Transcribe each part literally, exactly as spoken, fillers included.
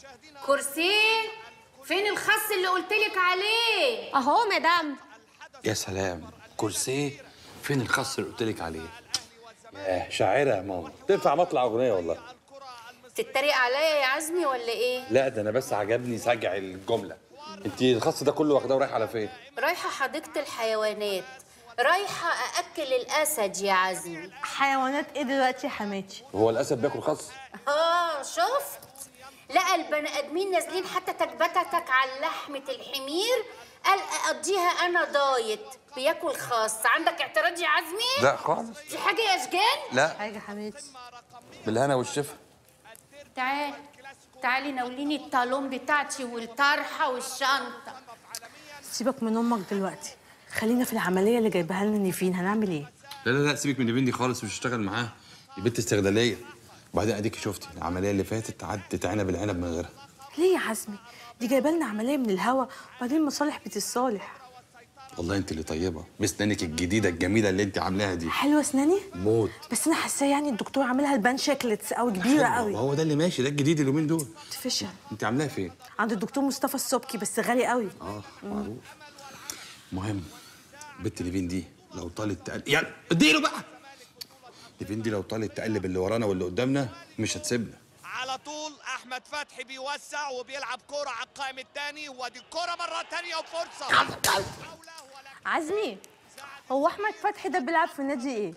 كرسي، فين الخس اللي قلتلك عليه؟ اهو مدام. يا سلام، كرسي فين الخس اللي قلتلك عليه؟ ياه شاعرة يا ماما، تنفع مطلع أغنية والله. تتريق عليا يا عزمي ولا ايه؟ لا ده أنا بس عجبني سجع الجملة. أنت الخس ده كله واخداه ورايحة على فين؟ رايحة حديقة الحيوانات، رايحة أأكل الأسد يا عزمي. حيوانات ايه دلوقتي يا حماتي؟ هو الأسد بياكل خس؟ اه شفت؟ لقى البني آدمين نازلين حتى تكبتتك على لحمة الحمير، قال أقضيها أنا دايت، بياكل خاص. عندك اعتراض يا عزمي؟ لا خالص. في حاجة يا أشجان؟ لا حاجة حماتي. بالهنا والشفا. تعال تعالي ناوليني الطالون بتاعتي والطرحة والشنطة. سيبك من امك دلوقتي، خلينا في العملية اللي جايبها لنا نيفين. هنعمل ايه؟ لا لا لا سيبك من نيفين دي خالص، مش هشتغل معاها، دي بنت استغلالية. وبعدين أديكي شفتي العملية اللي فاتت عدت عنب العنب من غيرها. ليه يا عزمي؟ دي جايبه لنا عملية من الهوا، وبعدين مصالح بتصالح. والله انت اللي طيبه باسنانك الجديده الجميله اللي انت عاملاها دي. حلوه اسناني؟ موت. بس انا حاساه يعني الدكتور عاملها البان شيكلتس قوي، كبيره قوي. هو ده اللي ماشي، ده الجديد اليومين دول. تفشل. انت عاملاها فين؟ عند الدكتور مصطفى السبكي، بس غالي قوي. اه معروف. المهم بنت ليفين دي لو طالت تقلب، يلا اديله بقى. ليفين دي لو طالت تقلب اللي ورانا واللي قدامنا مش هتسيبنا. على طول احمد فتحي بيوسع وبيلعب كرة على القائم الثاني، وادي الكرة مرة ثانية وفرصة. عزمي، هو احمد فتحي ده بيلعب في نادي ايه؟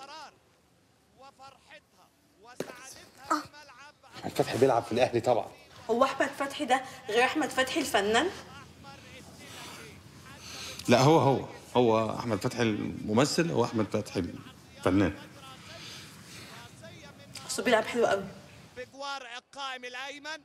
آه. احمد فتحي بيلعب في الاهلي طبعا. هو احمد فتحي ده غير احمد فتحي الفنان؟ لا هو هو هو احمد فتحي الممثل، هو احمد فتحي الفنان. اصله بيلعب حلو قوي. بجوار القائم الايمن.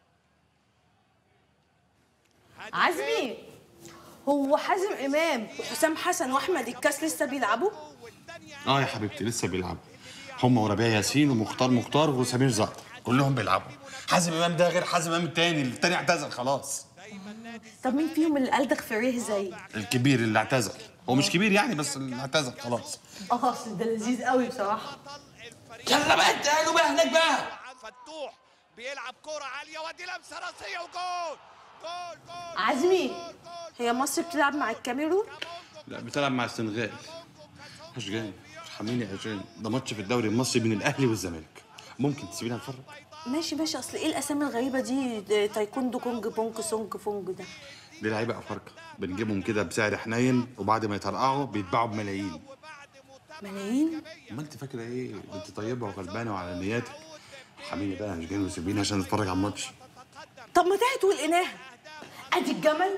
عزمي، هو حازم امام وحسام حسن واحمد الكاس لسه بيلعبوا؟ اه يا حبيبتي لسه بيلعبوا، هم وربيع ياسين ومختار مختار وسمير زهر كلهم بيلعبوا. حازم امام ده غير حازم امام التاني، التاني اعتزل خلاص. طب مين فيهم اللي قلدك في ريه زي؟ الكبير اللي اعتزل، هو مش كبير يعني بس اللي اعتزل خلاص. اه اصل ده لذيذ قوي بصراحه. يلا بقى تعالوا بقى هناك بقى. فتوح بيلعب كرة عالية ودي لمسة راسية وجول. جول جول. عزمي، هي مصر بتلعب مع الكاميرون؟ لا بتلعب مع السنغال. اشجان ارحميني يا اشجان، ده ماتش في الدوري المصري بين الاهلي والزمالك، ممكن تسيبينا نتفرج؟ ماشي ماشي. اصل ايه الاسامي الغريبه دي؟ تايكوندو كونج بونج سونج فونج ده؟ دي لعيبه افارقه بنجيبهم كده بسعر حنين، وبعد ما يطرقعوا بيتباعوا بملايين. ملايين؟ ما انت فاكره ايه؟ انت طيبه وغلبانه وعلى نياتك. ارحميني بقى يا اشجان وسيبيني عشان نتفرج على الماتش. طب ما تهت ولقيناها. ادي الجمل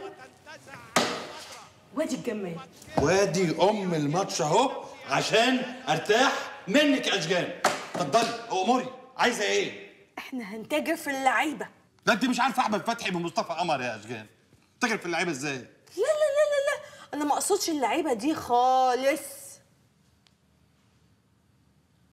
وادي الجمال. وادي ام الماتش اهو عشان ارتاح منك يا اشجان. اتفضلي اموري، عايزه ايه؟ احنا هنتاجر في اللعيبه. ده انت مش عارفه احمد فتحي بمصطفى قمر يا اشجان. تاجر في اللعيبه ازاي؟ لا لا لا لا لا، انا ما اقصدش اللعيبه دي خالص.